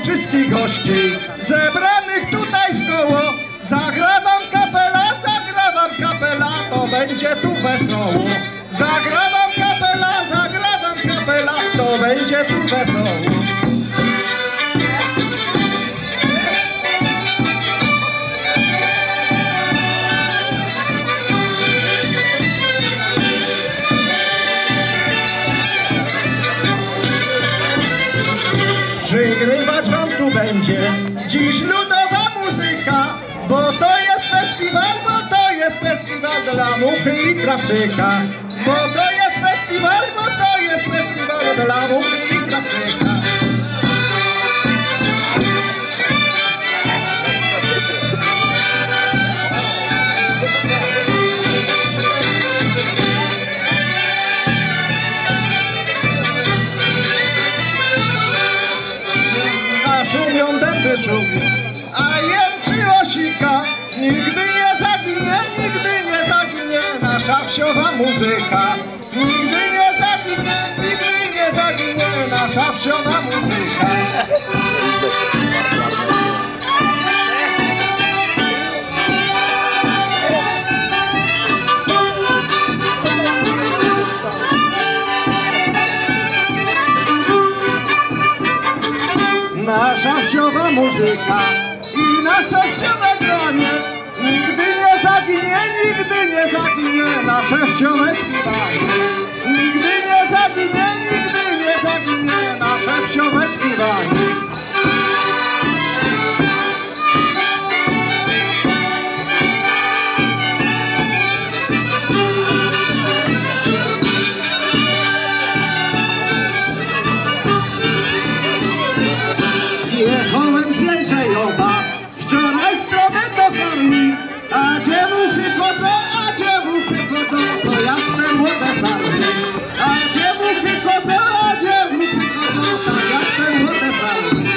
wszystkich gości zebranych tutaj w koło. Zagrałam kapela, to będzie tu wesoło. Zagrałam kapela, to będzie tu wesoło. Przygrywać wam tu będzie dziś ludowa muzyka, bo to jest festiwal dla Muchy i Krawczyka. Bo to jest festiwal dla Muchy i Krawczyka. Szumią dęby szumią, a jęczy osika. Nigdy nie zaginie nasza wsiowa muzyka. Nigdy nie zaginie nasza wsiowa muzyka. Nasza wsiowa muzyka i nasze wsiowe granie nigdy nie zaginie nasze wsiowe śpiewanie. Nigdy nie zaginie nasze wsiowe śpiewanie. Jechałem z Jędrzejowa wczoraj stronę do Korni, a dziewuchy chodzą, to jak te młode sarny. A dziewuchy chodzą, tak jak te młode sarny.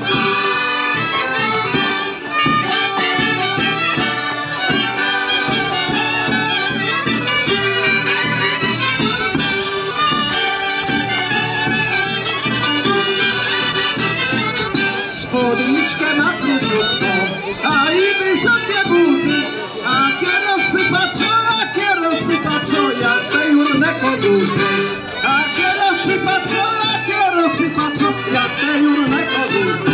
Spódniczkę ma króciutką, a i wysokie buty, a kierowcy patrzą jak te jurne koguty. A kierowcy patrzą jak te jurne koguty.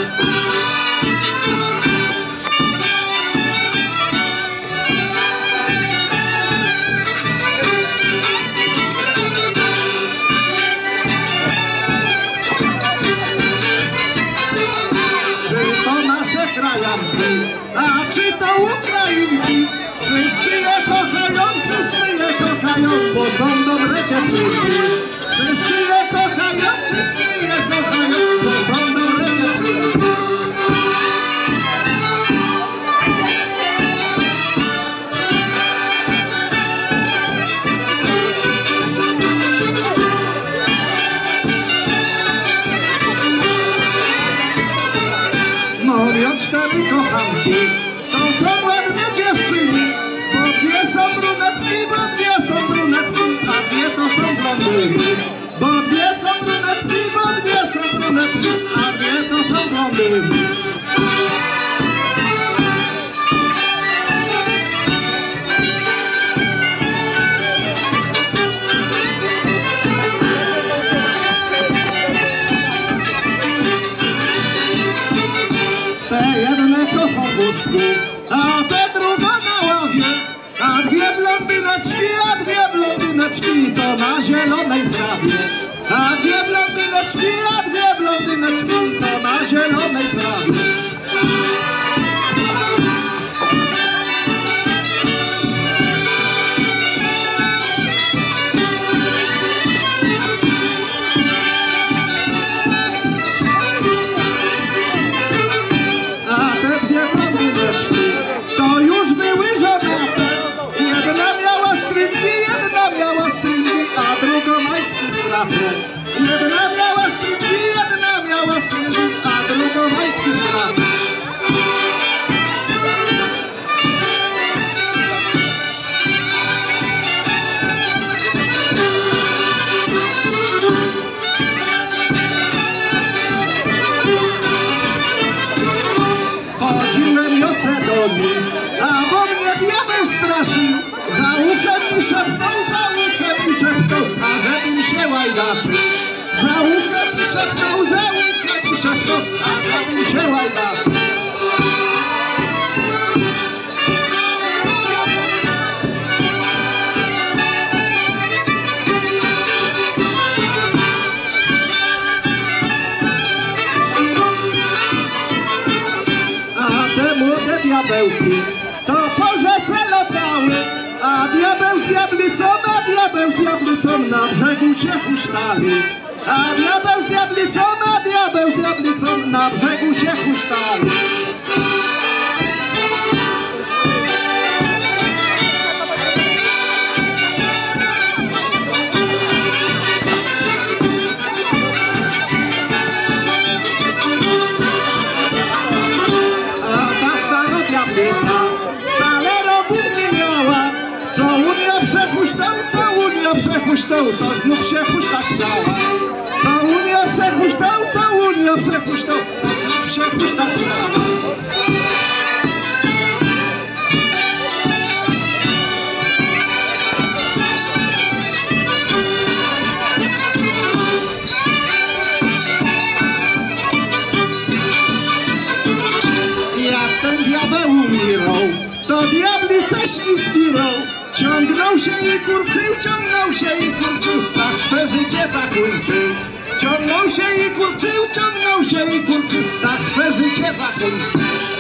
A czy to Ukrainki? Wszyscy je kochają, bo są dobre dziewczynki. Wszyscy je kochają, bo są dobre dziewczynki. Mówią cztery kochanki, to są ładne dziewczyny, bo dwie są brunetki, a dwie to są blondyny. Bo dwie są brunetki, a dwie to są blondyny. Te jedne to w obuszku, a te druga na ławie, a dwie blondyneczki to na zielonej trawie. A dwie blondyneczki to na zielonej trawie. To już były żonate. Jedna miała stringi, a drugą majtki w trapie. Jedna miała stringi, a drugą majtki broni. A bo mnie diabeł straszył, za uchem mi szepnął, a żebym się łajdaczył. Za uchem mi szepnął, a żebym się łajdaczył. Diabełki, to po rzece latały, a diabeł z diablicą na brzegu się huśtali. A diabeł z diablicą na brzegu się huśtali. Przepuszczał, to znów się huśtać chciała. Co Unię przepuszczał, to znów się huśtać chciała. Jak ten diabeł umirał, to diabli coś ich zbirał. Ciągnął się i kurczył, tak swe życie zakończył. Ciągnął się i kurczył, tak swe życie zakończył.